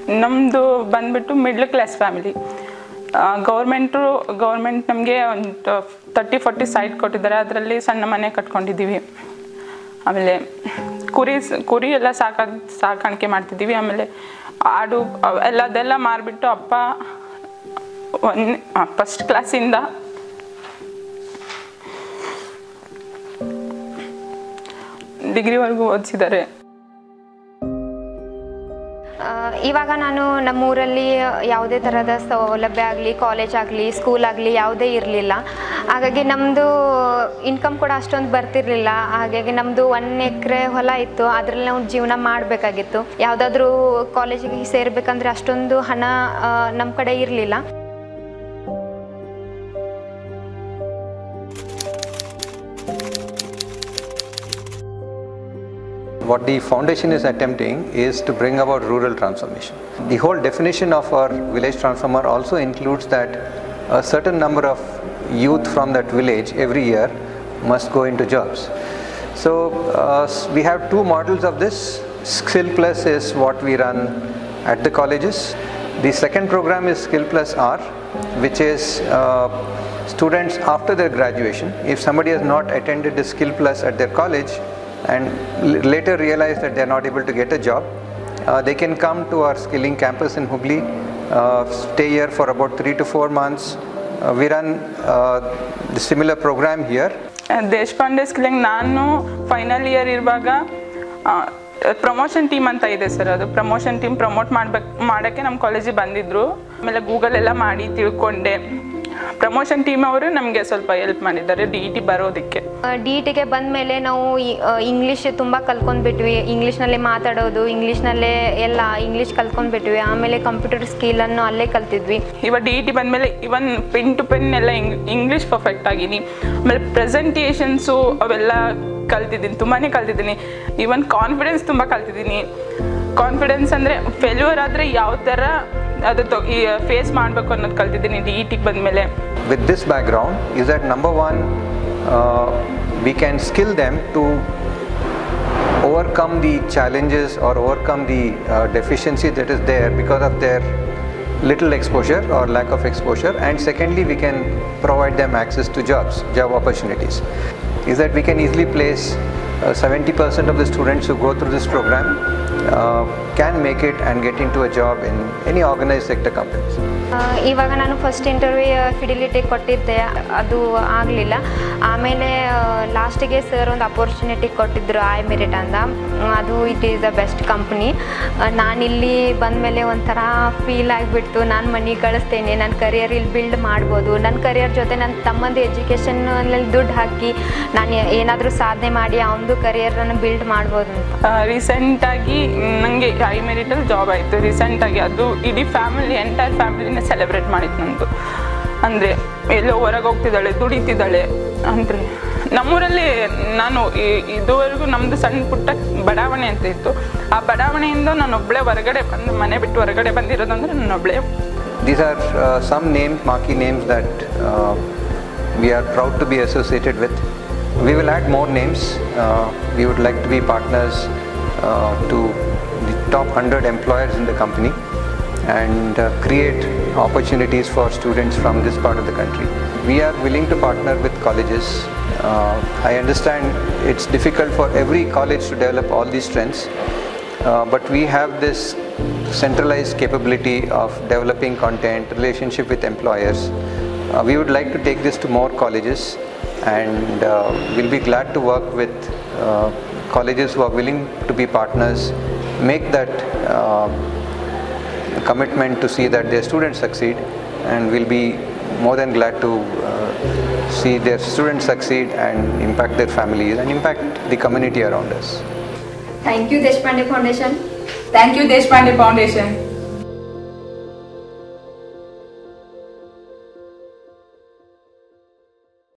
ನಮ್ಮದು ಬಂದ್ಬಿಟ್ಟು middle class family. Government ನಮಗೆ ಒಂದು 30-40 ಸೈಟ್ ಕೊಟ್ಟಿದ್ದಾರೆ. ಅದರಲ್ಲಿ ಸಣ್ಣ ಮನೆ ಕಟ್ಕೊಂಡಿದ್ದೀವಿ. ಆಮೇಲೆ ಕುರಿ ಎಲ್ಲ ಸಾಕಾಣಿಕೆ ಮಾಡ್ತಿದ್ದೀವಿ. ಆಮೇಲೆ ಆಡು ಅದೆಲ್ಲ ಮಾರಿಬಿಟ್ಟು ಅಪ್ಪ ಫಸ್ಟ್ ಕ್ಲಾಸಿಂದ ಡಿಗ್ರಿವರೆಗೂ ಓದಿಸಿದ್ದಾರೆ. ಇವಾಗ ನಾನು ನಮ್ಮೂರಲ್ಲಿ ಯಾವುದೇ ಥರದ ಸೌಲಭ್ಯ ಆಗಲಿ, ಕಾಲೇಜ್ ಆಗಲಿ, ಸ್ಕೂಲ್ ಆಗಲಿ ಯಾವುದೇ ಇರಲಿಲ್ಲ. ಹಾಗಾಗಿ ನಮ್ಮದು ಇನ್ಕಮ್ ಕೂಡ ಅಷ್ಟೊಂದು ಬರ್ತಿರಲಿಲ್ಲ. ಹಾಗಾಗಿ ನಮ್ಮದು 1 ಎಕರೆ ಹೊಲ ಇತ್ತು. ಅದರಲ್ಲಿ ನಾವು ಜೀವನ ಮಾಡಬೇಕಾಗಿತ್ತು. ಯಾವುದಾದ್ರೂ ಕಾಲೇಜಿಗೆ ಸೇರಬೇಕಂದ್ರೆ ಅಷ್ಟೊಂದು ಹಣ ನಮ್ಮ ಕಡೆ ಇರಲಿಲ್ಲ. What the foundation is attempting is to bring about rural transformation. The whole definition of our village transformer also includes that a certain number of youth from that village every year must go into jobs. So we have 2 models of this. Skill Plus is what we run at the colleges. The second program is Skill Plus R, which is students after their graduation. If somebody has not attended the Skill Plus at their college and later realize that they are not able to get a job, they can come to our skilling campus in Hubli, stay here for about 3 to 4 months. We run the similar program here. Deshpande skilling ನಾನು final year ಇರುವಾಗ promotion team ಅಂತ ಇದೆ sir. ಅದು promotion team promote ಮಾಡೋಕ್ಕೆ ನಮ್ಮ ಕಾಲೇಜಿಗೆ ಬಂದಿದ್ದರು. ಆಮೇಲೆ ಗೂಗಲ್ ಎಲ್ಲ ಮಾಡಿ ತಿಳ್ಕೊಂಡೆ. ಪ್ರಮೋಷನ್ ಟೀಮ್ ಅವರು ನಮಗೆ ಸ್ವಲ್ಪ ಹೆಲ್ಪ್ ಮಾಡಿದ್ದಾರೆ DET ಬರೋದಕ್ಕೆ. DETಗೆ ಬಂದ ಮೇಲೆ ನಾವು ಇಂಗ್ಲೀಷ್ ತುಂಬ ಕಲ್ತ್ಕೊಂಡ್ಬಿಟ್ವಿ. ಇಂಗ್ಲೀಷ್ನಲ್ಲೇ ಮಾತಾಡೋದು, ಇಂಗ್ಲೀಷ್ನಲ್ಲೇ ಎಲ್ಲ ಇಂಗ್ಲೀಷ್ ಕಲ್ತ್ಕೊಂಡ್ಬಿಟ್ವಿ. ಆಮೇಲೆ ಕಂಪ್ಯೂಟರ್ ಸ್ಕಿಲನ್ನು ಅಲ್ಲೇ ಕಲ್ತಿದ್ವಿ. ಇವಾಗ DET ಬಂದಮೇಲೆ ಇವನ್ ಪೆನ್ ಟು ಪೆನ್ ಎಲ್ಲ ಇಂಗ್ಲೀಷ್ ಪರ್ಫೆಕ್ಟ್ ಆಗಿನಿ. ಆಮೇಲೆ ಪ್ರೆಸೆಂಟೇಷನ್ಸು ಅವೆಲ್ಲ ಕಲ್ತಿದ್ದೀನಿ, ತುಂಬಾ ಕಲ್ತಿದ್ದೀನಿ. ಈವನ್ ಕಾನ್ಫಿಡೆನ್ಸ್ ತುಂಬ ಕಲ್ತಿದ್ದೀನಿ. ಕಾನ್ಫಿಡೆನ್ಸ್ ಅಂದರೆ ಫೇಲ್ಯೂರ್ ಆದರೆ ಯಾವ ಥರ ಅದು ಫೇಸ್ ಮಾಡಬೇಕು ಅನ್ನೋದು ಕಲ್ತಿದ್ದೀನಿ DETಗೆ ಬಂದಮೇಲೆ. With this background is that number one, we can skill them to overcome the challenges or overcome the deficiency that is there because of their little exposure or lack of exposure. And secondly, we can provide them access to job opportunities. Is that we can easily place 70% of the students who go through this program can make it and get into a job in any organized sector companies. ಇವಾಗ ನಾನು first interview fidelity ಕೊಟ್ಟಿದ್ದೆ, ಅದು ಆಗಲಿಲ್ಲ. ಆಮೇಲೆ ಲಾಸ್ಟಿಗೆ sir ಒಂದು opportunity ಕೊಟ್ಟಿದ್ದರು iMerit ಅಂತ. ಅದು it is the best company. ನಾನಿಲ್ಲಿ ಬಂದಮೇಲೆ ಒಂಥರ ಫೀಲ್ ಆಗಿಬಿಡ್ತು. ನಾನು ಮನೆಗೆ ಕಳಿಸ್ತೇನೆ, ನನ್ನ ಕರಿಯರ್ ಇಲ್ಲಿ ಬಿಲ್ಡ್ ಮಾಡ್ಬೋದು. ನನ್ನ ಕರಿಯರ್ ಜೊತೆ ನನ್ನ ತಮ್ಮಂದು ಎಜುಕೇಷನ್ನಲ್ಲಿ ದುಡ್ಡು ಹಾಕಿ ನಾನು ಏನಾದರೂ ಸಾಧನೆ ಮಾಡಿ ಅವನದು ಕರಿಯರನ್ನು ಬಿಲ್ಡ್ ಮಾಡ್ಬೋದು ಅಂತ. ರೀಸೆಂಟಾಗಿ ನನಗೆ iMeritಲ್ಲಿ ಜಾಬ್ ಆಯಿತು ರೀಸೆಂಟಾಗಿ. ಅದು ಇಡೀ ಎಂಟೈರ್ ಫ್ಯಾಮಿಲಿನೇ ಸೆಲೆಬ್ರೇಟ್ ಮಾಡಿತ್ತು ನಂದು. ಅಂದರೆ ಎಲ್ಲೋ ಹೊರಗೆ ಹೋಗ್ತಿದ್ದಾಳೆ, ದುಡಿತಿದ್ದಾಳೆ ಅಂದರೆ. ನಮ್ಮೂರಲ್ಲಿ ನಾನು ಇದುವರೆಗೂ ನಮ್ಮದು ಸಣ್ಣ ಪುಟ್ಟ ಬಡಾವಣೆ ಅಂತ ಇತ್ತು. ಆ ಬಡಾವಣೆಯಿಂದ ನಾನೊಬ್ಬಳೇ ಹೊರಗಡೆ ಬಂದು ಮನೆ ಬಿಟ್ಟು ಹೊರಗಡೆ ಬಂದಿರೋದಂದರೆ ನಾನೊಬ್ಬಳೇ. These are some names, marquee names that we are proud to be associated with. We will add more names. We would like to be partners to the top 100 employers in the company and create opportunities for students from this part of the country. We are willing to partner with colleges. I understand it's difficult for every college to develop all these strengths, but we have this centralized capability of developing content, relationship with employers. We would like to take this to more colleges, and we'll be glad to work with colleges who are willing to be partners, make that commitment to see that their students succeed, and we'll be more than glad to see their students succeed and impact their families and impact the community around us. Thank you Deshpande Foundation. Thank you Deshpande Foundation.